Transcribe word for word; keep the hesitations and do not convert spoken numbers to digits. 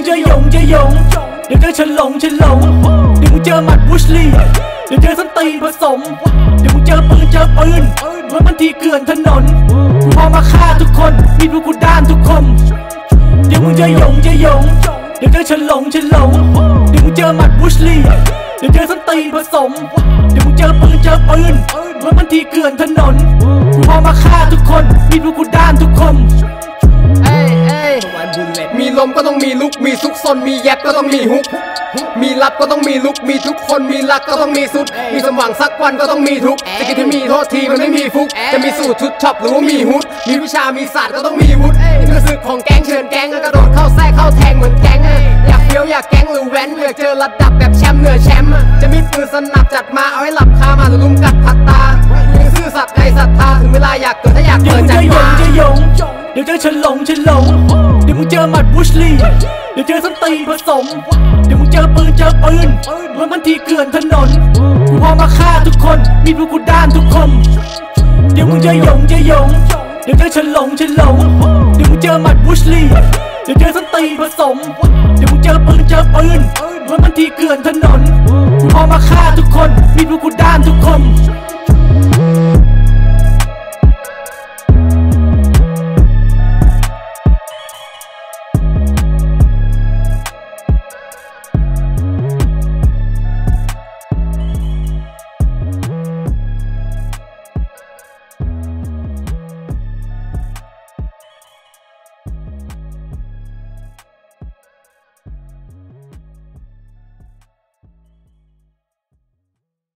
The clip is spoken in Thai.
จะหยงจะหยงเดี๋ยวเจอฉันหลงฉันหลงเดี๋ยวมึงเจอหมัดบุชลีเดี๋ยวเจอส้นตีนผสมเดี๋ยวมึงเจอปืนเจอปืนเหมือนมันทีเกลื่อนถนนกูพอมาฆ่าทุกคนมีดพวกกูด้านทุกคมเดี๋ยวมึงจะหยงจะหยงเดี๋ยวเจอฉันหลงฉันหลงเดี๋ยวมึงเจอหมัดบุชลีเดี๋ยวเจอส้นตีนผสมเดี๋ยวมึงเจอปืนเจอปืนเหมือนมันทีเกลื่อนถนนกูพอมาฆ่าทุกคนมีดพวกกูด้านทุกคมมีลมก็ต้องมีลุกมีซุกซนมีแยบก็ต้องมีฮุกมีลับก็ต้องมีลุกมีทุกคนมีรักก็ต้องมีสุดมีสมหวังสักวันก็ต้องมีทุกจะกินที่มีโทษทีมันไม่มีฟุกจะมีสูตรชุดช็อปหรือว่ามีฮุดมีวิชามีศาสตร์ก็ต้องมีวุฒินี่คือศึกของแก๊งเชิญแก๊งกระโดดเข้าแทรกเข้าแทงเหมือนแก๊งอยากเฟี้ยวอยากแก๊งหรือแว้นอยากเจอระดับแบบแชมป์เหนือแชมป์จะมีปืนสนับจัดมาเอาให้หลับคามาหรือลุมกัดผัดตายังซื่อสัตย์ในศรัทธาถึงเวลาอยากเกิดถ้าอยากเกิดจัดมาเดี๋ยวเจอฉันหลงฉันหลงเดี๋ยวมึงเจอหมัดบุชลีเดี๋ยวเจอส้นตีนผสมเดี๋ยวมึงเจอปืนเจอปืนเหมือนมันทีเกลื่อนถนนกูพอมาฆ่าทุกคนมีดพวกกูด้านทุกคมเดี๋ยวมึงจะหยงจะหยงเดี๋ยวเจอฉันหลงฉันหลงเดี๋ยวมึงเจอหมัดบุชลีเดี๋ยวเจอส้นตีนผสมเดี๋ยวมึงเจอปืนเจอปืนเหมือนมันทีเกลื่อนถนนกูพอมาฆ่าทุกคนมีดพวกกูด้านทุกคม